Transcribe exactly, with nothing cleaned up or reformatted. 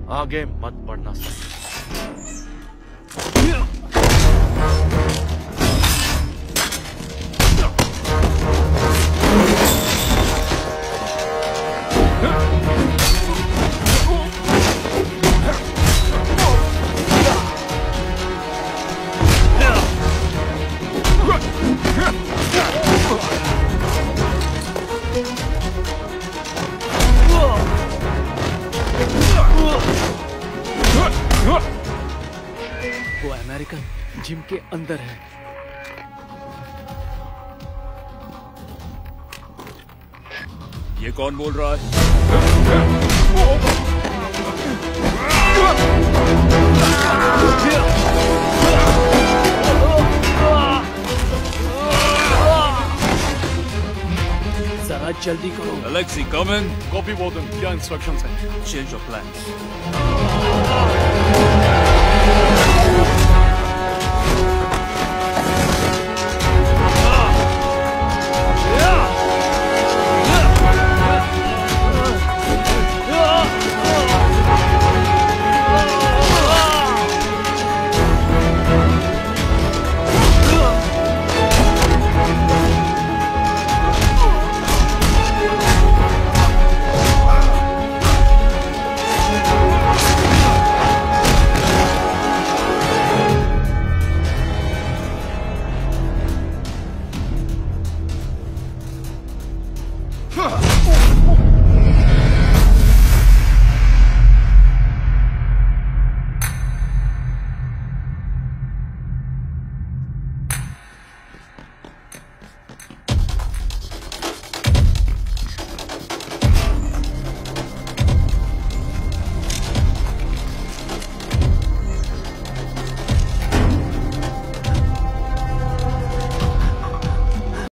आगे मत बढ़ना सर। वो अमेरिकन जिम के अंदर है। ये कौन बोल रहा है? जरा जल्दी करो। Alexei, come in. Copy warden, क्या इंस्ट्रक्शंस हैं? Change your plans.